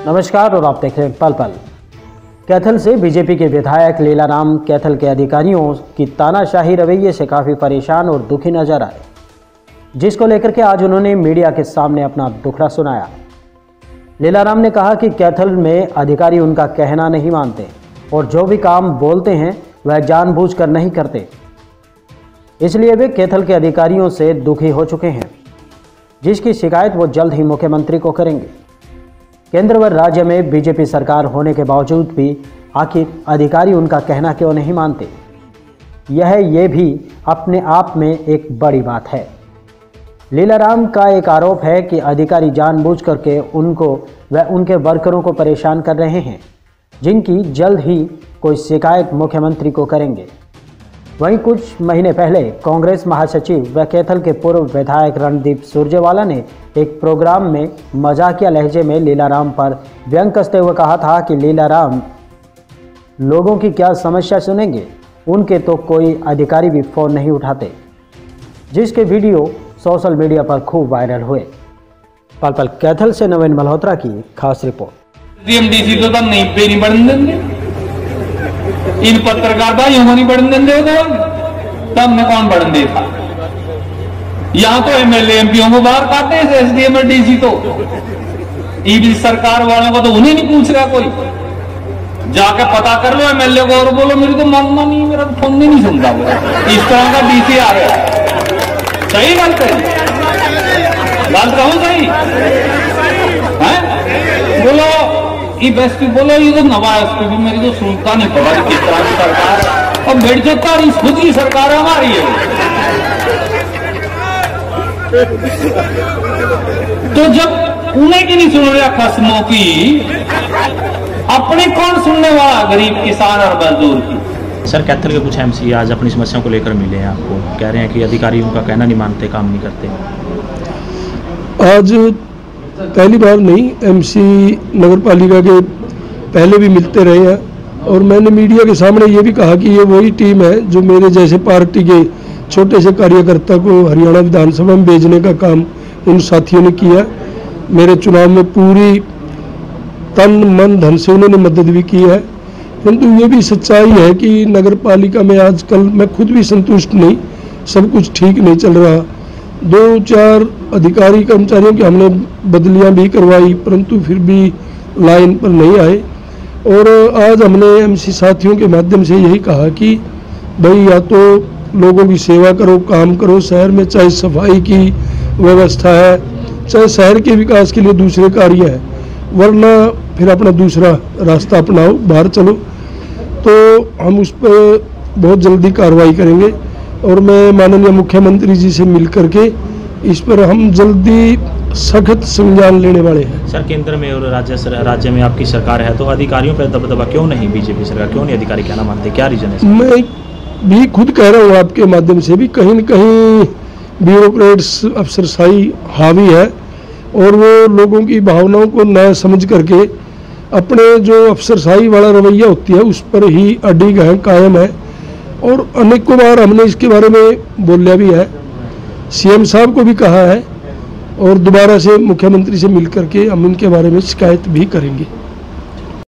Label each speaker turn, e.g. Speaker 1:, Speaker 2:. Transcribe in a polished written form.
Speaker 1: नमस्कार और आप देख रहे हैं पल पल। कैथल से बीजेपी के विधायक लीलाराम कैथल के अधिकारियों की तानाशाही रवैये से काफ़ी परेशान और दुखी नजर आए, जिसको लेकर के आज उन्होंने मीडिया के सामने अपना दुखड़ा सुनाया। लीलाराम ने कहा कि कैथल में अधिकारी उनका कहना नहीं मानते और जो भी काम बोलते हैं वह जानबूझकर नहीं करते, इसलिए वे कैथल के अधिकारियों से दुखी हो चुके हैं, जिसकी शिकायत वो जल्द ही मुख्यमंत्री को करेंगे। केंद्र व राज्य में बीजेपी सरकार होने के बावजूद भी आखिर अधिकारी उनका कहना क्यों नहीं मानते, ये भी अपने आप में एक बड़ी बात है। लीलाराम का एक आरोप है कि अधिकारी जानबूझ करके उनको व उनके वर्करों को परेशान कर रहे हैं, जिनकी जल्द ही कोई शिकायत मुख्यमंत्री को करेंगे। वहीं कुछ महीने पहले कांग्रेस महासचिव व कैथल के पूर्व विधायक रणदीप सुरजेवाला ने एक प्रोग्राम में मजाकिया लहजे में लीलाराम पर व्यंग कसते हुए कहा था कि लीलाराम लोगों की क्या समस्या सुनेंगे, उनके तो कोई अधिकारी भी फ़ोन नहीं उठाते, जिसके वीडियो सोशल मीडिया पर खूब वायरल हुए। पल पल कैथल से नवीन मल्होत्रा की खास रिपोर्ट।
Speaker 2: डीसी तो तब नहीं बढ़ने देंगे, इन पत्रकार भाइयों को नहीं बढ़ने देंगे, तब में कौन बढ़ने देता। यहां तो एमएलए एमपीओं को बाहर काटते हैं एसडीएम और डीसी, तो ईडी सरकार वालों को तो उन्हें नहीं पूछ रहा कोई। जाके पता कर लो एमएलए को और बोलो मेरी तो मांगना नहीं, मेरा तो फोन नहीं सुनता। इस तरह का डीसी आ गया। सही गलत है, गलत कहूं सही है? बोलो ये बेस्ट बोलो, ये तो नवा एसपी भी मेरी तो सुनता नहीं पड़ा किस तरह की सरकार, और बैठ जाता है खुद की सरकार हमारी है। तो जब उन्हें की नहीं सुन रहा खस्मों की, अपने कौन सुनने वाला गरीब किसान और मजदूर की।
Speaker 3: सर कैथल के कुछ एमसी आज अपनी समस्याओं को लेकर मिले हैं आपको, कह रहे हैं कि अधिकारी उनका कहना नहीं मानते, काम नहीं करते।
Speaker 4: आज पहली बार नहीं, एमसी नगर पालिका के पहले भी मिलते रहे हैं, और मैंने मीडिया के सामने ये भी कहा कि ये वही टीम है जो मेरे जैसे पार्टी के छोटे से कार्यकर्ता को हरियाणा विधानसभा में भेजने का काम उन साथियों ने किया। मेरे चुनाव में पूरी तन मन धन से उन्होंने मदद भी की है, किंतु ये भी सच्चाई है कि नगर पालिका में आजकल मैं खुद भी संतुष्ट नहीं, सब कुछ ठीक नहीं चल रहा। 2-4 अधिकारी कर्मचारियों की हमने बदलियां भी करवाई, परंतु फिर भी लाइन पर नहीं आए। और आज हमने एमसी साथियों के माध्यम से यही कहा कि भाई या तो लोगों की सेवा करो, काम करो शहर में, चाहे सफाई की व्यवस्था है, चाहे शहर के विकास के लिए दूसरे कार्य है, वरना फिर अपना दूसरा रास्ता अपनाओ, बाहर चलो। तो हम उस पर बहुत जल्दी कार्रवाई करेंगे और मैं माननीय मुख्यमंत्री जी से मिल करके इस पर हम जल्दी सख्त संज्ञान लेने वाले हैं।
Speaker 3: सर केंद्र में और राज्य में आपकी सरकार है, तो अधिकारियों पर दबदबा क्यों नहीं, बीजेपी सरकार क्यों नहीं अधिकारी कहना मानते, क्या रीजन है?
Speaker 4: मैं भी खुद कह रहा हूँ आपके माध्यम से भी, कहीं न कहीं ब्यूरोक्रेट्स अफसरशाही हावी है और वो लोगों की भावनाओं को न समझ करके अपने जो अफसरशाही वाला रवैया होती है उस पर ही अडिग है, कायम है। और अनेकों बार हमने इसके बारे में बोला भी है, सीएम साहब को भी कहा है, और दोबारा से मुख्यमंत्री से मिल करके हम इनके बारे में शिकायत भी करेंगे।